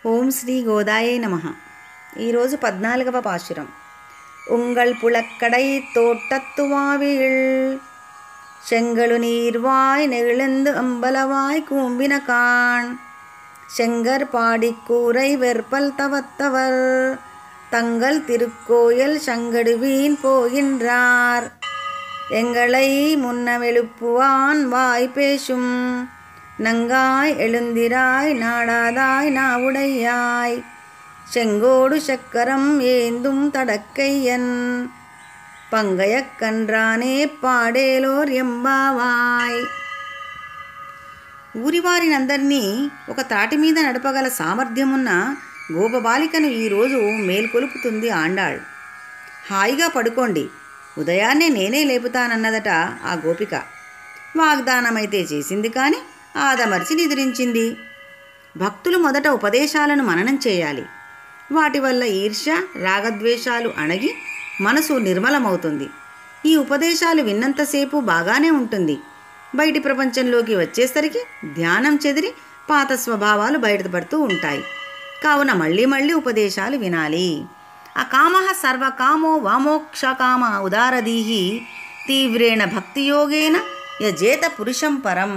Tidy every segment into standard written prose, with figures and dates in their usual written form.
ఓం శ్రీ గోదాయే నమః. ఈరోజు 14వ పాశురం. ఉంగళ్ పుళక్కడై తోట్టత్తువావిల్ செங்கழு நீர்வாய் நெகிழ்ந்து அம்பலவாய் கூம்பின காண் செங்கர் பாடிக்கூரை வெற்பல் தவத்தவர் தங்கள் திருக்கோயில் சங்கடுவீன் போகின்றார் எங்களை முன்னமெழுப்புவான் வாய் பேசும் நங்காய் எழுந்திராய் நாடாதாய் நாவுடையாய் செங்கோடு சக்கரம் ஏந்தும் தடக்கையன் పంగయక్కన్రానే పాడేలోర్ ఎంబావాయ్. ఊరివారినందరినీ ఒక తాటి మీద నడపగల సామర్థ్యమున్న గోపబాలికను ఈరోజు మేల్కొలుపుతుంది ఆండాళ్. హాయిగా పడుకోండి, ఉదయాన్నే నేనే లేపుతానన్నదట ఆ గోపిక. వాగ్దానమైతే చేసింది కానీ ఆదమర్చి నిద్రించింది. భక్తులు మొదట ఉపదేశాలను మననం చేయాలి. వాటి వల్ల ఈర్ష్య రాగద్వేషాలు అణగి మనసు నిర్మలమవుతుంది. ఈ ఉపదేశాలు విన్నంతసేపు బాగానే ఉంటుంది. బయటి ప్రపంచంలోకి వచ్చేసరికి ధ్యానం చెదిరి పాత స్వభావాలు బయటపడుతూ ఉంటాయి. కావున మళ్ళీ మళ్ళీ ఉపదేశాలు వినాలి. అకామః సర్వకామో వామోక్షకామ ఉదారదీహి తీవ్రేణ భక్తియోగేన యజేత పురుషం పరం.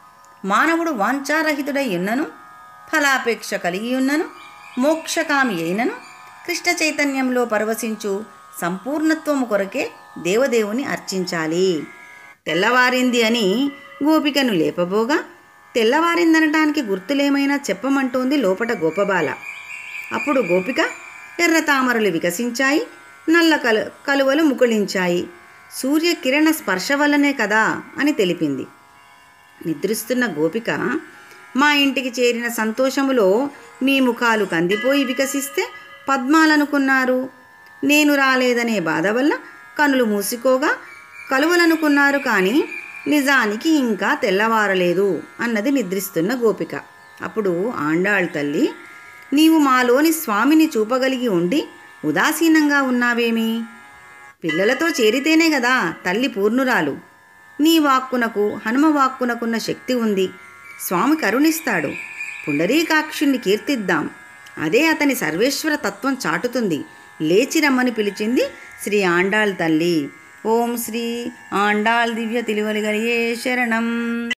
మానవుడు వాంఛారహితుడై ఉన్నను, ఫలాపేక్ష కలిగి ఉన్నను, మోక్షకామి అయినను కృష్ణ చైతన్యంలో పరవశించు సంపూర్ణత్వము కొరకే దేవదేవుని అర్చించాలి. తెల్లవారింది అని గోపికను లేపబోగా తెల్లవారిందనటానికి గుర్తులేమైనా చెప్పమంటోంది లోపట గోపబాల. అప్పుడు గోపిక ఎర్ర తామరలు వికసించాయి, నల్ల కలువలు ముకుళించాయి, సూర్యకిరణ స్పర్శ వల్లనే కదా అని తెలిపింది. నిద్రిస్తున్న గోపిక, మా ఇంటికి చేరిన సంతోషములో మీ ముఖాలు కందిపోయి వికసిస్తే పద్మాలనుకున్నారు, నేను రాలేదనే బాధ వల్ల కనులు మూసుకోగా కలువలనుకున్నారు, కానీ నిజానికి ఇంకా తెల్లవారలేదు అన్నది నిద్రిస్తున్న గోపిక. అప్పుడు ఆండాళ్ తల్లి, నీవు మాలోని స్వామిని చూపగలిగి ఉండి ఉదాసీనంగా ఉన్నావేమి? పిల్లలతో చేరితేనే కదా తల్లి పూర్ణురాలు. నీ వాక్కునకు హనుమ వాక్కునకున్న శక్తి ఉంది. స్వామి కరుణిస్తాడు. పుండరీకాక్షుణ్ణి కీర్తిద్దాం, అదే అతని సర్వేశ్వర తత్వం చాటుతుంది. లేచి రమ్మని పిలిచింది శ్రీ ఆండాళ్ తల్లి. ఓం శ్రీ ఆండాళ్ దివ్య తిరువలిగలిగే శరణం.